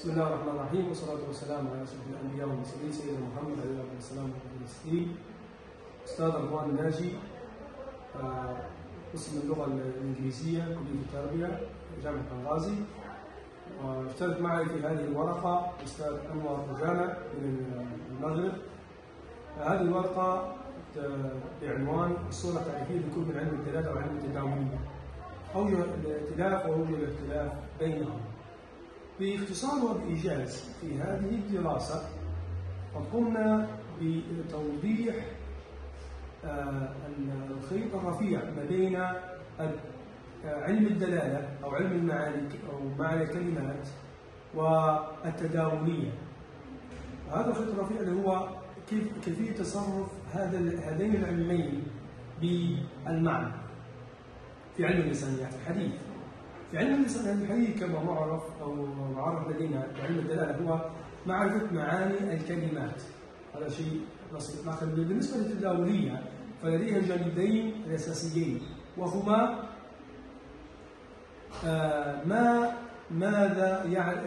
بسم الله الرحمن الرحيم، والصلاة والسلام على أشرف الأنبياء والمرسلين سيدنا محمد عليه الصلاة والسلام والتسليم. أستاذ رضوان الناجي، قسم اللغة الإنجليزية، كلية التربية، جامعة بنغازي. واشترك معي في هذه الورقة أستاذ أنور رجانة من المغرب. هذه الورقة بعنوان الصورة التعريفية لكل من علم الدلالة وعلم التداولية، أوجه الائتلاف وأوجه الاختلاف بينهم. باختصار وبإيجاز، في هذه الدراسة قد قمنا بتوضيح الخيط الرفيع ما بين علم الدلالة أو علم المعاني أو معنى الكلمات والتداولية. هذا الخيط الرفيع اللي هو كيفية تصرف هذين العلمين بالمعنى في علم اللسانيات الحديث. في علم اللسانيات الحديث كما معرف أو معرف لدينا بعلم الدلالة هو معرفة معاني الكلمات، هذا شيء بسيط. لكن بالنسبة للتداولية فلديها جانبين أساسيين، وهما ما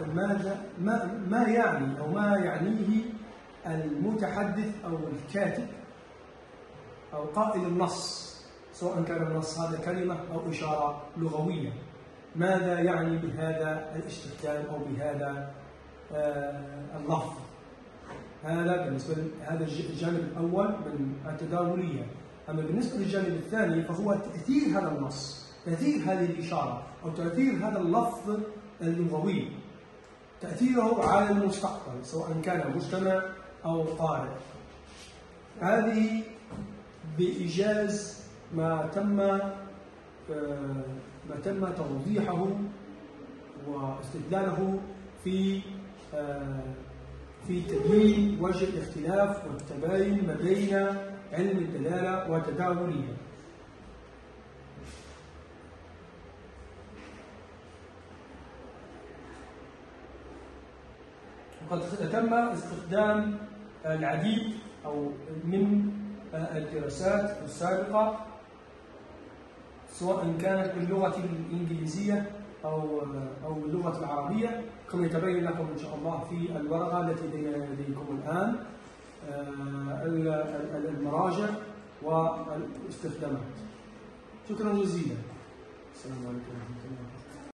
يعني أو ما يعنيه المتحدث أو الكاتب أو قائل النص، سواء كان النص هذا كلمة أو إشارة لغوية. ماذا يعني بهذا الاستخدام أو بهذا اللفظ؟ هذا بالنسبة هذا الجانب الأول من التداولية. أما بالنسبة للجانب الثاني فهو تأثير هذا النص، تأثير هذه الإشارة أو تأثير هذا اللفظ اللغوي، تأثيره على المستقبل سواء كان مجتمع أو قارئ. هذه بإيجاز ما تم توضيحه واستدلاله في تبيين وجه الاختلاف والتباين ما بين علم الدلالة والتداولية. وقد تم استخدام العديد أو من الدراسات السابقة، سواء كانت باللغة الإنجليزية أو اللغة العربية، كما يتبين لكم إن شاء الله في الورقة التي لديكم الآن المراجع والاستخدامات. شكرا جزيلا. السلام عليكم ورحمة الله وبركاته.